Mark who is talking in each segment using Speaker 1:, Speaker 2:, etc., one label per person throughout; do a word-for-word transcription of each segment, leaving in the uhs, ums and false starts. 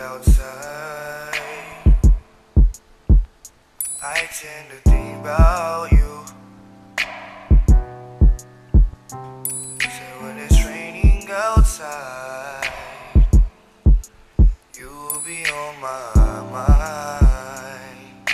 Speaker 1: outside, I tend to think about you. So when it's raining outside, you'll be on my mind.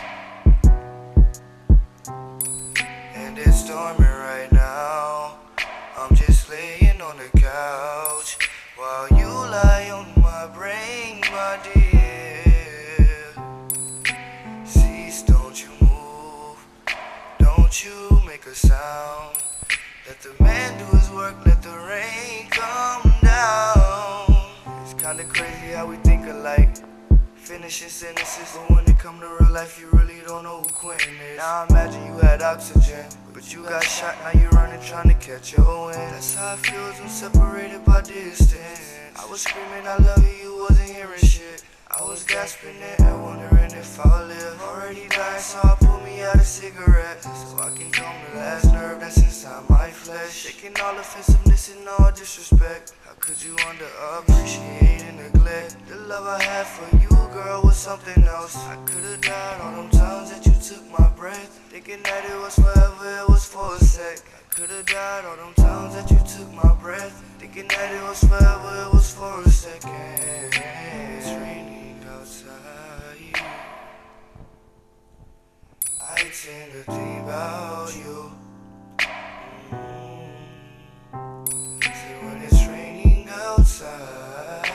Speaker 1: And it's storming right now. I'm just laying on the couch while you lie on my brain, my dear. Cease, don't you move, don't you make a sound. Let the man do his work, let the rain come down. It's kinda crazy how we think alike, finishing sentences, but when it come to real life, you really don't know who Quentin is. Now I imagine you had oxygen, but you got shot, now you're running trying to catch your wind. That's how it feels when separated by distance. I was screaming I love you, you wasn't hearing shit. I was gasping in air, wondering if I'll live. Already dying, so I pulled me out a cigarette, so I can calm the last nerve that's inside my flesh. Shaking all offensiveness and all disrespect. How could you underappreciate and neglect the love I had for you, girl, was something else. I could've died all them times that you took my breath, thinking that it was forever, it was for a sec. I could've died all them times that you took my breath, thinking that it was forever, it was for a second. It's raining outside, I tend to think about you. Mm. See, when it's raining outside,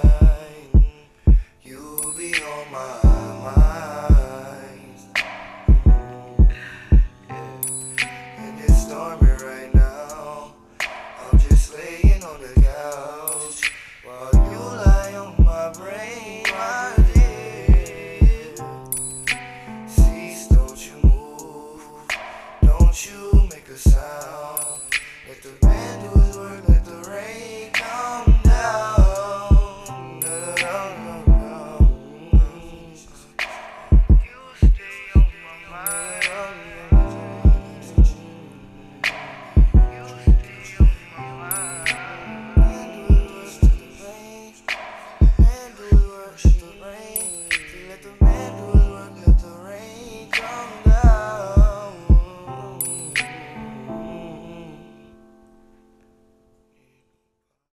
Speaker 1: you'll be on my mind. Mm. Yeah. And it's storming right now. I'm just laying on the couch while you lie on my brain, my dear. Cease, don't you move, don't you make a sound. Let the man do his work, let the rain